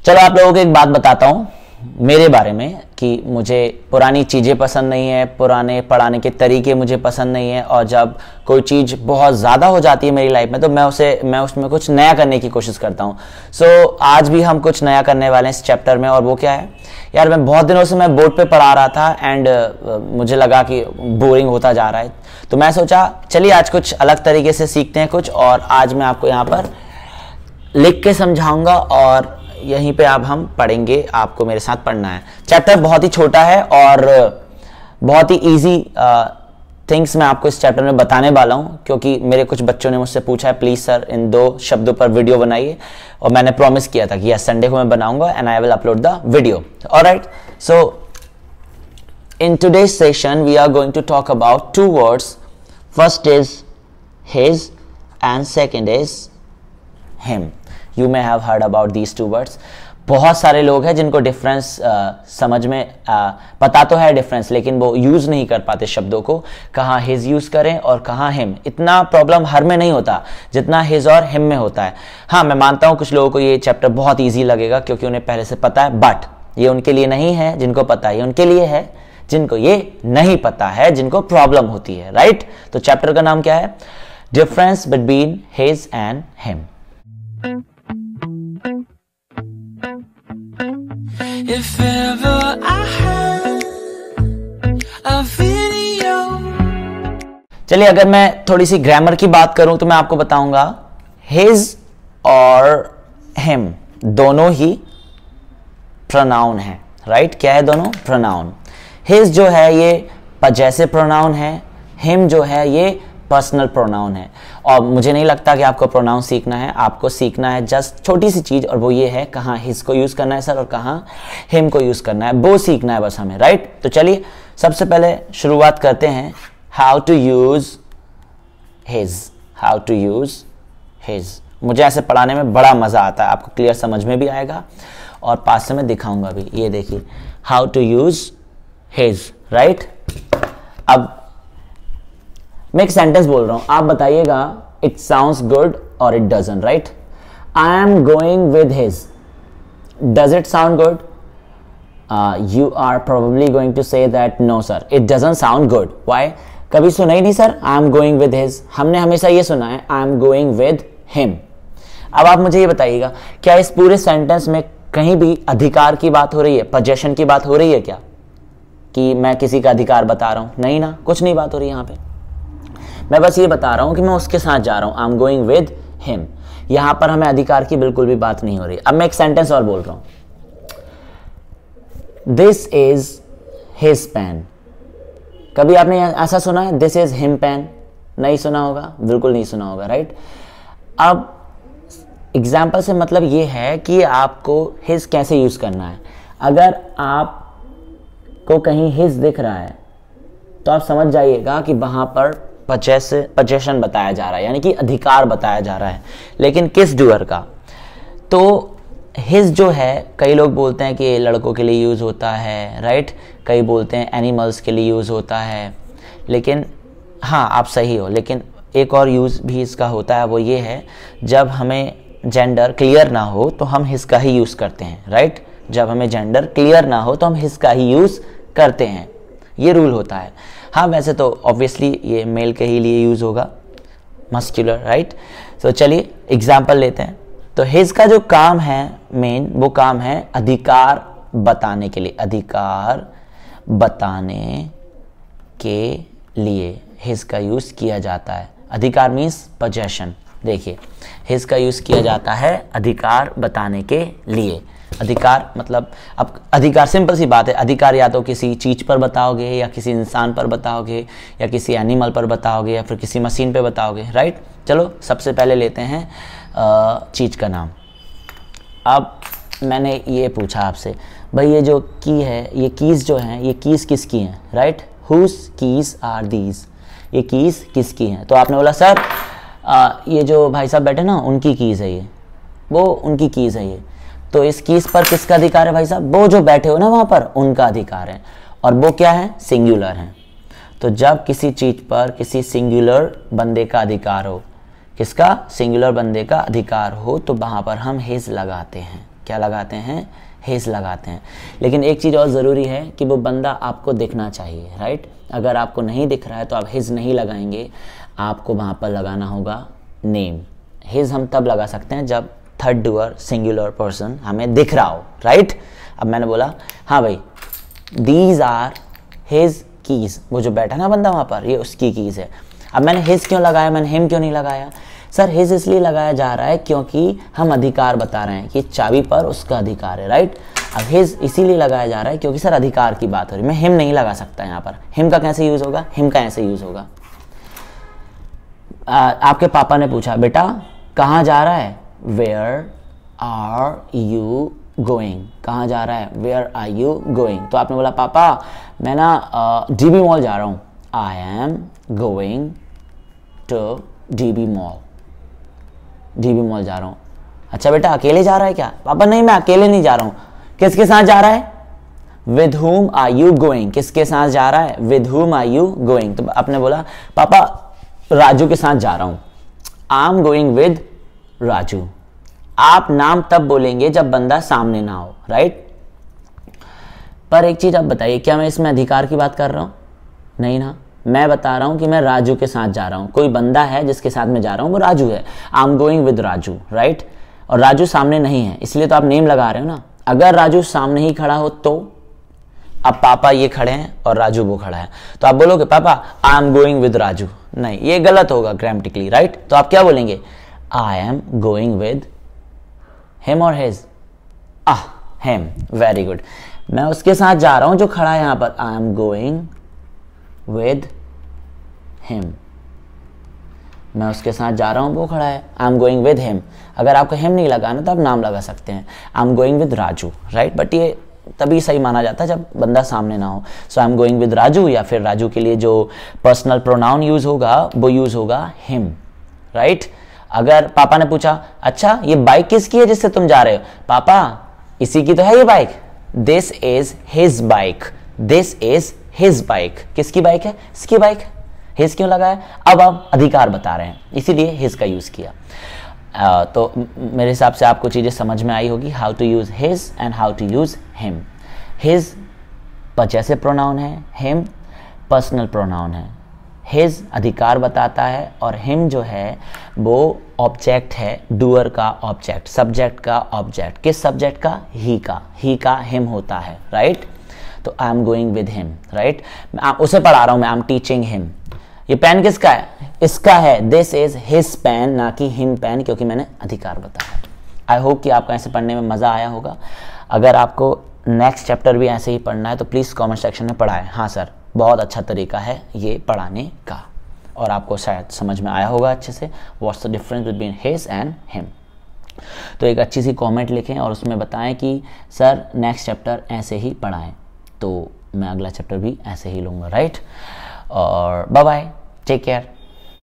चलो आप लोगों को एक बात बताता हूँ मेरे बारे में कि मुझे पुरानी चीज़ें पसंद नहीं है, पुराने पढ़ाने के तरीके मुझे पसंद नहीं है, और जब कोई चीज़ बहुत ज़्यादा हो जाती है मेरी लाइफ में तो मैं उसमें कुछ नया करने की कोशिश करता हूँ। सो आज भी हम कुछ नया करने वाले हैं इस चैप्टर में, और वो क्या है यार, मैं बहुत दिनों से मैं बोर्ड पे पढ़ा रहा था एंड मुझे लगा कि बोरिंग होता जा रहा है, तो मैं सोचा चलिए आज कुछ अलग तरीके से सीखते हैं कुछ, और आज मैं आपको यहाँ पर लिख के समझाऊंगा और यहीं पे अब हम पढ़ेंगे, आपको मेरे साथ पढ़ना है। चैप्टर बहुत ही छोटा है और बहुत ही इजी थिंग्स मैं आपको इस चैप्टर में बताने वाला हूं, क्योंकि मेरे कुछ बच्चों ने मुझसे पूछा है प्लीज सर इन 2 शब्दों पर वीडियो बनाइए, और मैंने प्रॉमिस किया था कि यस संडे को मैं बनाऊंगा and I will upload the video. Alright, so in today's session we are going to talk about 2 words. First is his and second is him. You may have heard about these 2 words. बहुत सारे लोग हैं जिनको difference समझ में पता तो है डिफरेंस, लेकिन वो यूज नहीं कर पाते शब्दों को, कहाँ हिज यूज करें और कहाँ हिम। इतना प्रॉब्लम हर में नहीं होता जितना हिज और हिम में होता है। हाँ, मैं मानता हूँ कुछ लोगों को ये चैप्टर बहुत इजी लगेगा क्योंकि उन्हें पहले से पता है, बट ये उनके लिए नहीं है जिनको पता है, ये उनके लिए है जिनको ये नहीं पता है, जिनको प्रॉब्लम होती है। राइट, तो चैप्टर का नाम क्या है? Difference between his and him. If ever I had a video. चलिए, अगर मैं थोड़ी सी ग्रामर की बात करूं तो मैं आपको बताऊंगा his और him दोनों ही प्रोनाउन है। राइट, क्या है दोनों? प्रोनाउन। his जो है ये possessive प्रोनाउन है, him जो है ये पर्सनल प्रोनाउन है। और मुझे नहीं लगता कि आपको प्रोनाउन सीखना है, आपको सीखना है जस्ट छोटी सी चीज, और वो ये है कहाँ हिज को यूज करना है सर और कहाँ हिम को यूज करना है, वो सीखना है बस हमें। राइट, तो चलिए सबसे पहले शुरुआत करते हैं how to use his. How to use his मुझे ऐसे पढ़ाने में बड़ा मजा आता है, आपको क्लियर समझ में भी आएगा और पास से मैं दिखाऊंगा भी। ये देखिए how to use his. Right, अब मैं एक सेंटेंस बोल रहा हूं, आप बताइएगा इट साउंड्स गुड और it doesn't. Right, I am going with his, does it sound good? You are probably going to say that no sir it doesn't sound good. Why? कभी सुना ही नहीं sir I am going with his, हमने हमेशा ये सुना है I am going with him. अब आप मुझे ये बताइएगा क्या इस पूरे सेंटेंस में कहीं भी अधिकार की बात हो रही है, पोजेशन की बात हो रही है क्या, कि मैं किसी का अधिकार बता रहा हूं? नहीं ना, कुछ नहीं बात हो रही यहां पे। मैं बस ये बता रहा हूं कि मैं उसके साथ जा रहा हूं, I am going with him. यहां पर हमें अधिकार की बिल्कुल भी बात नहीं हो रही। अब मैं एक सेंटेंस और बोल रहा हूं, दिस इज हिज पेन। कभी आपने ऐसा सुना है दिस इज हिम पेन? नहीं सुना होगा, बिल्कुल नहीं सुना होगा। राइट, अब एग्जाम्पल से मतलब ये है कि आपको हिज कैसे यूज करना है। अगर आपको कहीं हिज दिख रहा है तो आप समझ जाइएगा कि वहां पर पोजेशन बताया जा रहा है, यानी कि अधिकार बताया जा रहा है, लेकिन किस डूअर का? तो हिज जो है, कई लोग बोलते हैं कि लड़कों के लिए यूज होता है। राइट, कई बोलते हैं एनिमल्स के लिए यूज होता है, लेकिन हाँ आप सही हो, लेकिन एक और यूज भी इसका होता है, वो ये है जब हमें जेंडर क्लियर ना हो तो हम हिज का ही यूज करते हैं। राइट, जब हमें जेंडर क्लियर ना हो तो हम हिज का ही यूज करते हैं, ये रूल होता है। हाँ, वैसे तो ऑब्वियसली ये मेल के ही लिए यूज होगा, मस्कुलर। राइट, तो चलिए एग्जाम्पल लेते हैं। तो हिज का जो काम है मेन, वो काम है अधिकार बताने के लिए। अधिकार बताने के लिए हिज का यूज किया जाता है। अधिकार मीन्स पोजेशन। देखिए हिज का यूज किया जाता है अधिकार बताने के लिए। अधिकार मतलब, अब अधिकार सिंपल सी बात है, अधिकार या तो किसी चीज पर बताओगे, या किसी इंसान पर बताओगे, या किसी एनिमल पर बताओगे, या फिर किसी मशीन पे बताओगे। राइट, चलो सबसे पहले लेते हैं चीज का नाम। अब मैंने ये पूछा आपसे, भाई ये जो की है, ये कीज जो हैं, ये कीज किसकी हैं? Right, whose keys are these, ये कीज किसकी हैं? तो आपने बोला सर ये जो भाई साहब बैठे ना उनकी कीज है, ये वो उनकी कीज है ये। तो इस कीज पर किसका अधिकार है भाई साहब? वो जो बैठे हो ना वहां पर, उनका अधिकार है, और वो क्या है? सिंगुलर है। तो जब किसी चीज पर किसी सिंगुलर बंदे का अधिकार हो, किसका? सिंगुलर बंदे का अधिकार हो, तो वहां पर हम हिज लगाते हैं। क्या लगाते हैं, हिज लगाते हैं। लेकिन एक चीज़ और ज़रूरी है कि वो बंदा आपको दिखना चाहिए, राइट। अगर आपको नहीं दिख रहा है तो आप हिज नहीं लगाएंगे, आपको वहाँ पर लगाना होगा नेम। हिज हम तब लगा सकते हैं जब थर्ड डूअर सिंगुलर पर्सन हमें दिख रहा हो, राइट। अब मैंने बोला हाँ भाई दीज आर हिज कीज़, वो जो बैठा ना बंदा वहाँ पर, ये उसकी कीज़ है। अब मैंने हिज क्यों लगाया, मैंने हिम क्यों नहीं लगाया? सर हिज इसलिए लगाया जा रहा है क्योंकि हम अधिकार बता रहे हैं कि चाबी पर उसका अधिकार है, राइट। अब हिज इसीलिए लगाया जा रहा है क्योंकि सर अधिकार की बात हो रही है, मैं हिम नहीं लगा सकता यहाँ पर। हिम का कैसे यूज़ होगा, हिम का ऐसे यूज़ होगा। आपके पापा ने पूछा बेटा कहाँ जा रहा है, वेयर आर यू गोइंग, कहाँ जा रहा है, वेयर आर यू गोइंग। तो आपने बोला पापा मैं ना डीबी मॉल जा रहा हूँ, I am going to DB mall, DB mall जा रहा हूँ। अच्छा बेटा अकेले जा रहा है क्या? पापा नहीं मैं अकेले नहीं जा रहा हूँ। किसके साथ जा रहा है? With whom are you going, किसके साथ जा रहा है, with whom are you going. तो आपने बोला पापा राजू के साथ जा रहा हूँ, I am going with Raju. आप नाम तब बोलेंगे जब बंदा सामने ना हो, राइट। पर एक चीज आप बताइए, क्या मैं इसमें अधिकार की बात कर रहा हूँ? नहीं ना, मैं बता रहा हूं कि मैं राजू के साथ जा रहा हूं। कोई बंदा है जिसके साथ मैं जा रहा हूं, वो राजू है, I am going with Raju, right. और राजू सामने नहीं है, इसलिए तो आप नेम लगा रहे हो ना। अगर राजू सामने ही खड़ा हो तो, अब पापा ये खड़े हैं और राजू वो खड़ा है, तो आप बोलोगे पापा I am going with Raju, नहीं ये गलत होगा ग्रामेटिकली, राइट। तो आप क्या बोलेंगे, I am going with him और हिज, हिम, वेरी गुड। मैं उसके साथ जा रहा हूं जो खड़ा है यहां पर, I am going with him, मैं उसके साथ जा रहा हूं वो खड़ा है, I am going with him. अगर आपको हिम नहीं लगाना तो आप नाम लगा सकते हैं, I am going with Raju, right. But ये तभी सही माना जाता है जब बंदा सामने ना हो। So I am going with Raju, या फिर राजू के लिए जो पर्सनल प्रोनाउन यूज होगा वो यूज होगा हिम, राइट। अगर पापा ने पूछा अच्छा ये बाइक किसकी है जिससे तुम जा रहे हो, पापा इसी की तो है ये bike, this is his bike, this is his bike. किसकी बाइक है? इसकी बाइक है। हिज क्यों लगाया? अब आप अधिकार बता रहे हैं, इसीलिए हिज का यूज किया। तो मेरे हिसाब से आपको चीजें समझ में आई होगी, how to use his and how to use him. His possessive pronoun है, हिम पर्सनल प्रोनाउन है। हिज अधिकार बताता है और हिम जो है वो ऑब्जेक्ट है, डूअर का ऑब्जेक्ट, सब्जेक्ट का ऑब्जेक्ट। किस सब्जेक्ट का? ही का हिम होता है, राइट। तो I am going with him, right. उसे पढ़ा रहा हूं मैं, आई एम टीचिंग हिम। ये पेन किसका है? इसका है, दिस इज हिज पेन, ना कि हिम पेन, क्योंकि मैंने अधिकार बताया। आई होप कि आपको ऐसे पढ़ने में मज़ा आया होगा। अगर आपको नेक्स्ट चैप्टर भी ऐसे ही पढ़ना है तो प्लीज़ कमेंट सेक्शन में पढ़ाएं। हाँ सर, बहुत अच्छा तरीका है ये पढ़ाने का, और आपको शायद समझ में आया होगा अच्छे से, what's the difference between his and him. तो एक अच्छी सी कमेंट लिखें और उसमें बताएं कि सर नेक्स्ट चैप्टर ऐसे ही पढ़ाएं, तो मैं अगला चैप्टर भी ऐसे ही लूँगा, राइट। और बाय बाय, टेक केयर।